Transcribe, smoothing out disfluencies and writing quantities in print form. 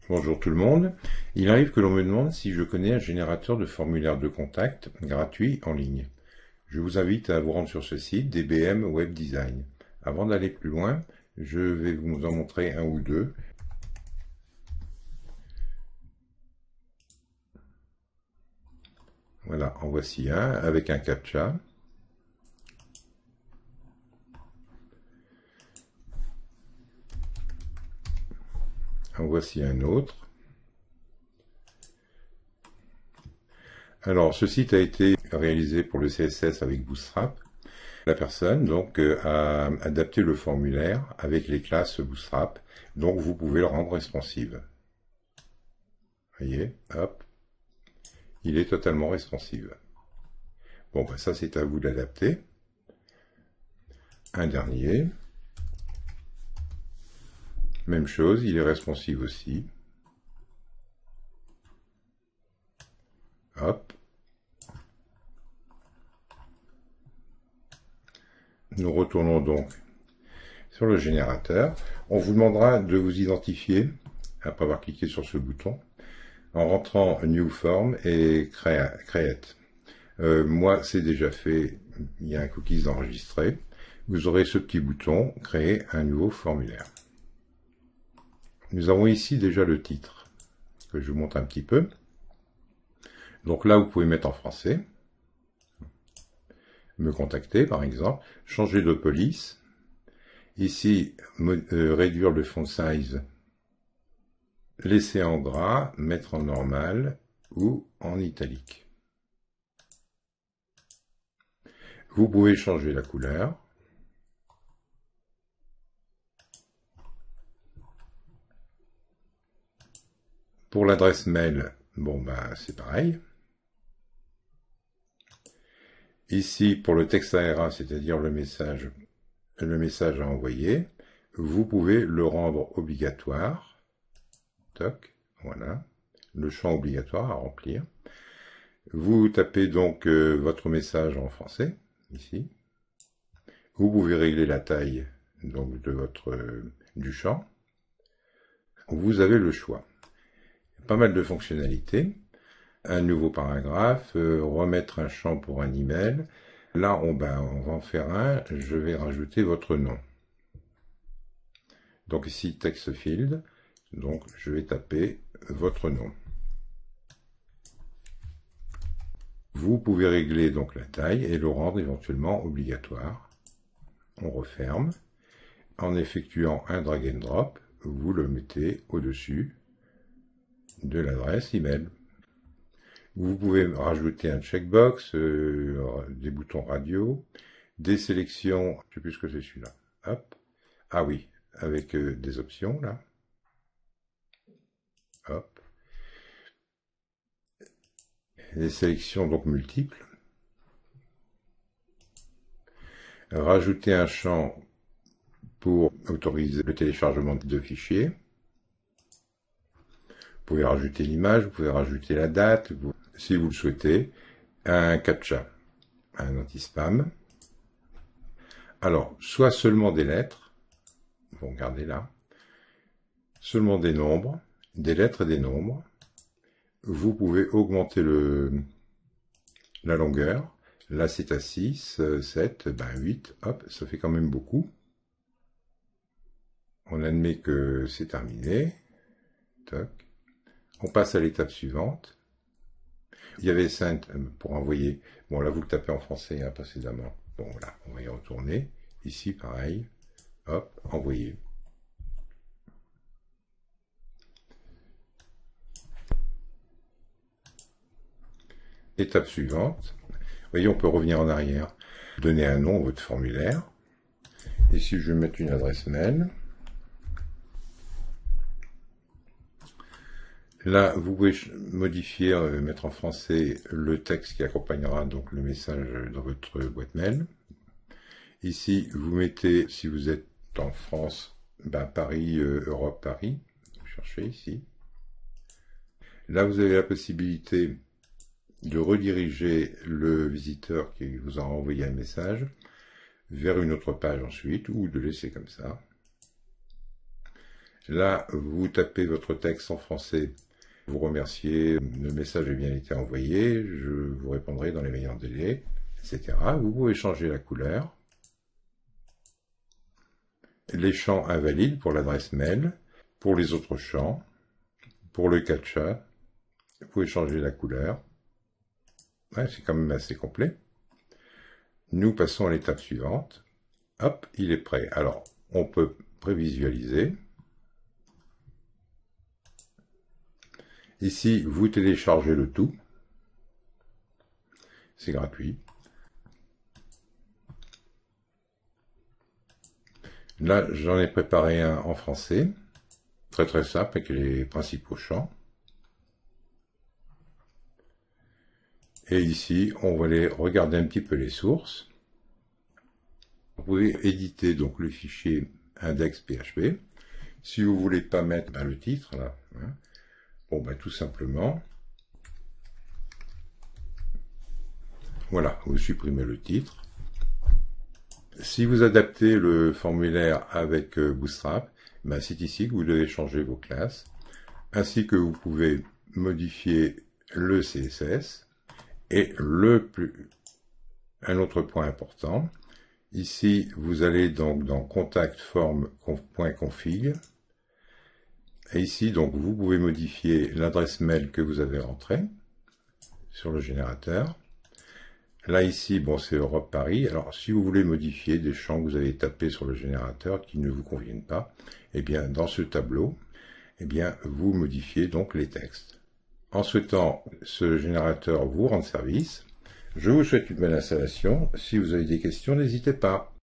Bonjour tout le monde. Il arrive que l'on me demande si je connais un générateur de formulaire de contact gratuit en ligne. Je vous invite à vous rendre sur ce site DBM Web Design. Avant d'aller plus loin, je vais vous en montrer un ou deux. Voilà, en voici un avec un CAPTCHA. En voici un autre. Alors, ce site a été réalisé pour le CSS avec Bootstrap. La personne donc a adapté le formulaire avec les classes Bootstrap, donc vous pouvez le rendre responsive. Voyez, hop, il est totalement responsive. Bon, ben ça c'est à vous d'adapter. Un dernier. Même chose, il est responsive aussi. Hop. Nous retournons donc sur le générateur. On vous demandera de vous identifier, après avoir cliqué sur ce bouton, en rentrant New Form et Create. Moi, c'est déjà fait, il y a un cookies enregistré. Vous aurez ce petit bouton, Créer un nouveau formulaire. Nous avons ici déjà le titre, que je vous montre un petit peu. Donc là, vous pouvez mettre en français. Me contacter, par exemple. Changer de police. Ici, réduire le font size. Laisser en gras, mettre en normal ou en italique. Vous pouvez changer la couleur. Pour l'adresse mail, bon ben c'est pareil. Ici, pour le texte ARA, c'est-à-dire le message à envoyer, vous pouvez le rendre obligatoire. Toc, voilà, le champ obligatoire à remplir. Vous tapez donc votre message en français, ici. Vous pouvez régler la taille donc, du champ. Vous avez le choix. Pas mal de fonctionnalités. Un nouveau paragraphe, remettre un champ pour un email. Là, on va en faire un. Je vais rajouter votre nom. Donc ici, text field. Donc, je vais taper votre nom. Vous pouvez régler donc la taille et le rendre éventuellement obligatoire. On referme. En effectuant un drag and drop, vous le mettez au-dessus de l'adresse email. Vous pouvez rajouter un checkbox, des boutons radio, des sélections, je ne sais plus ce que c'est celui-là. Hop. Ah oui, avec des options là. Hop. Des sélections donc multiples. Rajouter un champ pour autoriser le téléchargement de fichiers. Vous pouvez rajouter l'image, vous pouvez rajouter la date, si vous le souhaitez, un CAPTCHA, un anti-spam. Alors, soit seulement des lettres, vous regardez là, seulement des nombres, des lettres et des nombres. Vous pouvez augmenter la longueur. Là, c'est à 6, 7, 8, hop, ça fait quand même beaucoup. On admet que c'est terminé. Toc. On passe à l'étape suivante. Il y avait send pour envoyer. Bon, là, vous le tapez en français hein, précédemment. Bon, voilà, on va y retourner. Ici, pareil. Hop, envoyer. Étape suivante. Vous voyez, on peut revenir en arrière. Donner un nom à votre formulaire. Ici, je vais mettre une adresse mail. Là, vous pouvez modifier, mettre en français le texte qui accompagnera donc le message dans votre boîte mail. Ici, vous mettez, si vous êtes en France, Paris, Europe, Paris. Vous cherchez ici. Là, vous avez la possibilité de rediriger le visiteur qui vous a envoyé un message vers une autre page ensuite, ou de laisser comme ça. Là, vous tapez votre texte en français, vous remerciez, le message a bien été envoyé, je vous répondrai dans les meilleurs délais, etc. Vous pouvez changer la couleur. Les champs invalides pour l'adresse mail, pour les autres champs, pour le CAPTCHA, vous pouvez changer la couleur. Ouais, c'est quand même assez complet. Nous passons à l'étape suivante. Hop, il est prêt. Alors, on peut prévisualiser. Ici, vous téléchargez le tout. C'est gratuit. Là, j'en ai préparé un en français. Très très simple avec les principaux champs. Et ici, on va aller regarder un petit peu les sources. Vous pouvez éditer donc le fichier index.php. Si vous voulez pas mettre le titre, là, hein, bon, tout simplement, voilà, vous supprimez le titre. Si vous adaptez le formulaire avec Bootstrap, c'est ici que vous devez changer vos classes, ainsi que vous pouvez modifier le CSS. Et un autre point important, ici vous allez donc dans contact form.config, et ici donc vous pouvez modifier l'adresse mail que vous avez rentrée sur le générateur. Là ici, bon, c'est Europe Paris. Alors si vous voulez modifier des champs que vous avez tapés sur le générateur qui ne vous conviennent pas, eh bien dans ce tableau, eh bien vous modifiez donc les textes. En souhaitant ce générateur vous rendre service, je vous souhaite une bonne installation. Si vous avez des questions, n'hésitez pas.